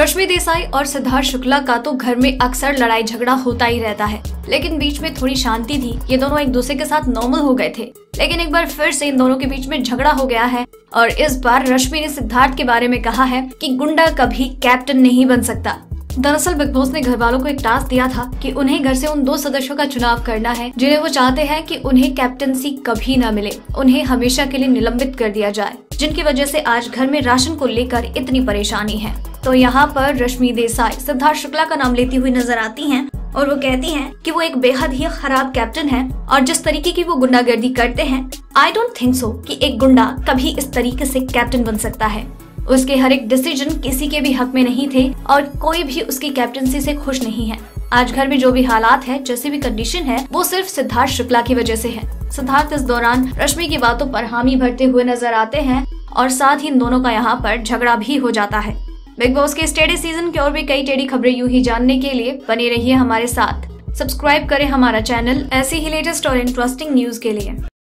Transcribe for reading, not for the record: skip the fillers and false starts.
रश्मि देसाई और सिद्धार्थ शुक्ला का तो घर में अक्सर लड़ाई झगड़ा होता ही रहता है, लेकिन बीच में थोड़ी शांति थी। ये दोनों एक दूसरे के साथ नॉर्मल हो गए थे, लेकिन एक बार फिर से इन दोनों के बीच में झगड़ा हो गया है। और इस बार रश्मि ने सिद्धार्थ के बारे में कहा है कि गुंडा कभी कैप्टन नहीं बन सकता। दरअसल बिग बॉस ने घर वालों को एक टास्क दिया था कि उन्हें घर से उन 2 सदस्यों का चुनाव करना है जिन्हें वो चाहते हैं कि उन्हें कैप्टनसी कभी न मिले, उन्हें हमेशा के लिए निलंबित कर दिया जाए, जिनकी वजह से आज घर में राशन को लेकर इतनी परेशानी है। तो यहाँ पर रश्मि देसाई सिद्धार्थ शुक्ला का नाम लेती हुई नजर आती हैं और वो कहती हैं कि वो एक बेहद ही खराब कैप्टन है और जिस तरीके की वो गुंडागर्दी करते हैं, आई डोंट थिंक सो कि एक गुंडा कभी इस तरीके से कैप्टन बन सकता है। उसके हर एक डिसीजन किसी के भी हक में नहीं थे और कोई भी उसकी कैप्टनसी से खुश नहीं है। आज घर में जो भी हालात है, जैसी भी कंडीशन है, वो सिर्फ सिद्धार्थ शुक्ला की वजह से है। सिद्धार्थ इस दौरान रश्मि की बातों पर हामी भरते हुए नजर आते हैं और साथ ही इन दोनों का यहाँ पर झगड़ा भी हो जाता है। बिग बॉस के इस टेढ़े सीजन की और भी कई टेढ़ी खबरें यूं ही जानने के लिए बने रहिए हमारे साथ। सब्सक्राइब करें हमारा चैनल ऐसी ही लेटेस्ट और इंटरेस्टिंग न्यूज के लिए।